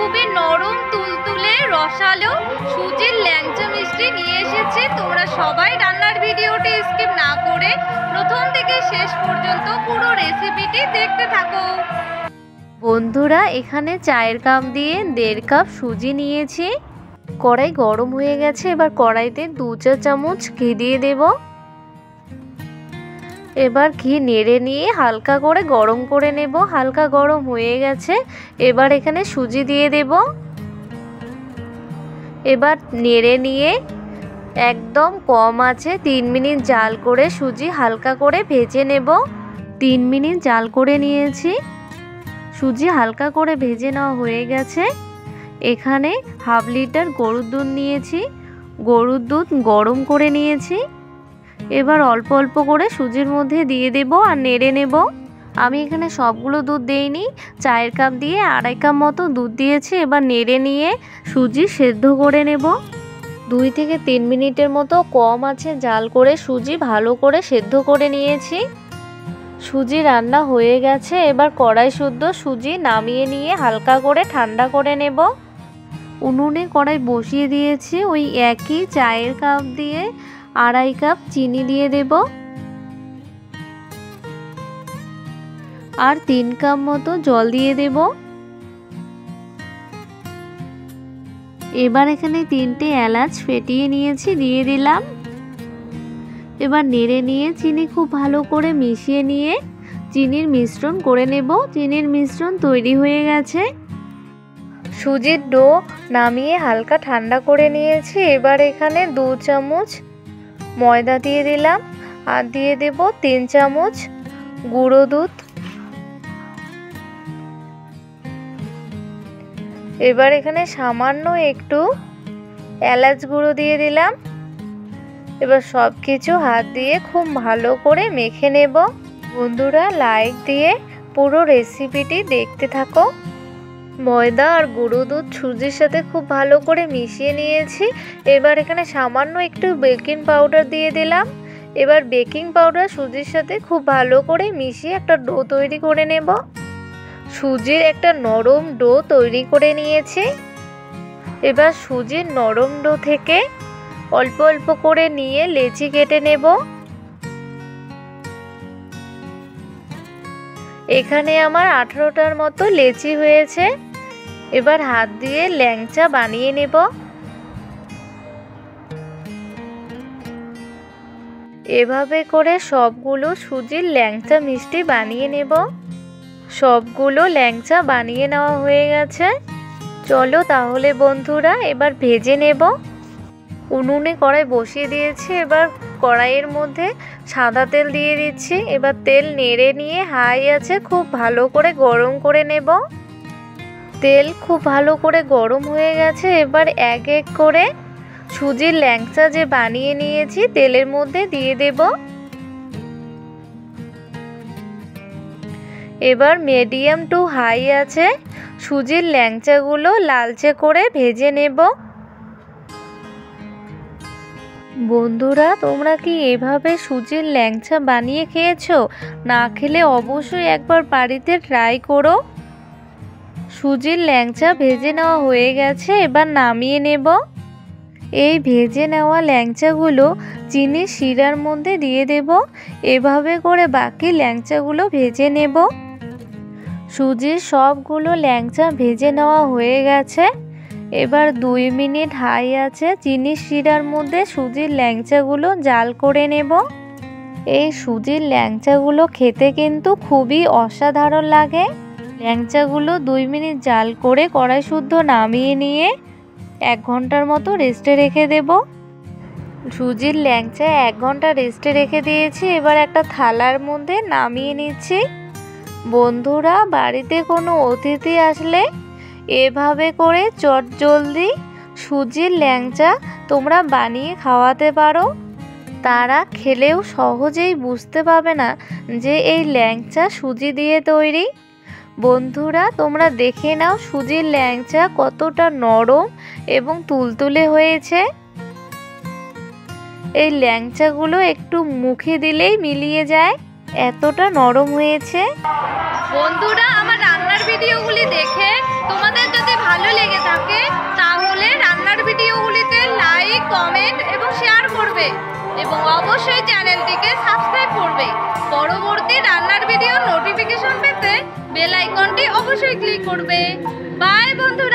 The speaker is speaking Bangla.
খুবই নরম তুলতুলে রসালো সুজির ল্যাংচা মিষ্টি নিয়ে এসেছি। তোমরা সবাই রান্নার ভিডিওটি স্কিপ না করে প্রথম থেকে শেষ পর্যন্ত পুরো রেসিপিটি দেখতে থাকো। বন্ধুরা, এখানে চায়ের কাপ দিয়ে 1.5 কাপ সুজি নিয়েছি। কড়াই গরম হয়ে গেছে, এবার কড়াইতে 2-4 চামচ ঘি দিয়ে দেব। এবার ঘি নেড়ে নিয়ে হালকা করে গরম করে নেব। হালকা গরম হয়ে গেছে, এবার এখানে সুজি দিয়ে দেব। এবার নেড়ে নিয়ে একদম কম আঁচে 3 মিনিট জাল করে সুজি হালকা করে ভেজে নেব। 3 মিনিট জাল করে নিয়েছি। সুজি হালকা করে ভেজে নেওয়া হয়ে গেছে। এখানে হাফ লিটার গরুর দুধ নিয়েছি। গরুর দুধ গরম করে নিয়েছি। এবার অল্প অল্প করে সুজির মধ্যে দিয়ে দেব আর নেড়ে নেব। আমি এখানে সবগুলো দুধ দেইনি, চায়ের কাপ দিয়ে 2.5 কাপ মতো দুধ দিয়েছি। এবার নেড়ে নিয়ে সুজি সেদ্ধ করে নেব। 2 থেকে 3 মিনিটের মতো কম আঁচে জাল করে সুজি ভালো করে সেদ্ধ করে নিয়েছি। সুজি রান্না হয়ে গেছে। এবার কড়াই শুদ্ধ সুজি নামিয়ে নিয়ে হালকা করে ঠান্ডা করে নেব। উনুনে কড়াই বসিয়ে দিয়েছি। ওই একই চায়ের কাপ দিয়ে 2.5 কাপ চিনি দিয়ে দেব আর 3 কাপ মতো জল দিয়ে দেব। এবার এখানে 3টে এলাচ ফেটিয়ে নিয়েছি, দিয়ে দিলাম। এবার নেড়ে নিয়ে চিনি খুব ভালো করে মিশিয়ে নিয়ে চিনির মিশ্রণ করে নেব। চিনির মিশ্রণ তৈরি হয়ে গেছে। সুজির ডো নামিয়ে হালকা ঠান্ডা করে নিয়েছি। এবার এখানে 2 চামচ ময়দা দিয়ে দিলাম আর দিয়ে দেব 3 চামচ গুঁড়ো দুধ। এবার এখানে সামান্য একটু এলাচ গুঁড়ো দিয়ে দিলাম। এবার সব কিছু হাত দিয়ে খুব ভালো করে মেখে নেব। বন্ধুরা, লাইক দিয়ে পুরো রেসিপিটি দেখতে থাকো। ময়দা আর গুঁড়ো দুধ সুজির সাথে খুব ভালো করে মিশিয়ে নিয়েছি। এবার এখানে সামান্য একটু বেকিং পাউডার দিয়ে দিলাম। এবার বেকিং পাউডার সুজির সাথে খুব ভালো করে মিশিয়ে একটা ডো তৈরি করে নেব। সুজির একটা নরম ডো তৈরি করে নিয়েছি। এবার সুজির নরম ডো থেকে অল্প অল্প করে নিয়ে লেচি কেটে নেব। এখানে আমার 18টার মতো লেচি হয়েছে। এবার হাত দিয়ে ল্যাংচা বানিয়ে নেব। এভাবে করে সবগুলো সুজির ল্যাংচা মিষ্টি বানিয়ে নেব। সবগুলো ল্যাংচা বানিয়ে নেওয়া হয়ে গেছে। চলো তাহলে বন্ধুরা এবার ভেজে নেব। উনুনে কড়াই বসিয়ে দিয়েছি। এবার কড়াইয়ের মধ্যে সাদা তেল দিয়ে দিচ্ছি। এবার তেল নেড়ে নিয়ে হাই আছে খুব ভালো করে গরম করে নেব। তেল খুব ভালো করে গরম হয়ে গেছে। এবার এক এক করে সুজির ল্যাংচা যে বানিয়ে নিয়েছি তেলের মধ্যে দিয়ে দেব। এবার মিডিয়াম টু হাই আছে সুজির ল্যাংচাগুলো লালচে করে ভেজে নেব। বন্ধুরা, তোমরা কি এভাবে সুজির ল্যাংচা বানিয়ে খেয়েছো? না খেলে অবশ্যই একবার বাড়িতে ট্রাই করো। সুজির ল্যাংচা ভেজে নেওয়া হয়ে গেছে। এবার নামিয়ে নেব। এই ভেজে নেওয়া ল্যাংচাগুলো চিনির শিরার মধ্যে দিয়ে দেব। এভাবে করে বাকি ল্যাংচাগুলো ভেজে নেব। সুজির সবগুলো ল্যাংচা ভেজে নেওয়া হয়ে গেছে। এবার 2 মিনিট হাই আছে চিনির শিরার মধ্যে সুজির ল্যাংচাগুলো জাল করে নেব। এই সুজির ল্যাংচাগুলো খেতে কিন্তু খুবই অসাধারণ লাগে। ল্যাংচাগুলো 2 মিনিট জাল করে কড়াই শুদ্ধ নামিয়ে নিয়ে 1 ঘন্টার মতো রেস্টে রেখে দেব। সুজির ল্যাংচা 1 ঘন্টা রেস্টে রেখে দিয়েছি। এবার একটা থালার মধ্যে নামিয়ে নিচ্ছি। বন্ধুরা, বাড়িতে কোনো অতিথি আসলে এভাবে করে চটজলদি সুজির ল্যাংচা তোমরা বানিয়ে খাওয়াতে পারো। তারা খেলেও সহজেই বুঝতে পারবে না যে এই ল্যাংচা সুজি দিয়ে তৈরি। বন্ধুরা, তোমরা দেখে নাও সুজির ল্যাংচা কতটা নরম এবং তুলতুলে হয়েছে। এই ল্যাংচাগুলো একটু মুখে দিলেই মিলিয়ে যায়, এতটা নরম হয়েছে। বন্ধুরা, আমার রান্নার ভিডিওগুলি দেখে তোমাদের যদি ভালো লেগে থাকে তাহলে রান্নার ভিডিওগুলিতে লাইক, কমেন্ট এবং শেয়ার করবে এবং অবশ্যই চ্যানেলটিকে সাবস্ক্রাইব করবে। পরবর্তী রান্নার ভিডিও নোটিফিকেশন পেতে বেল আইকনটি অবশ্যই ক্লিক করবে। বাই বন্ধুরা।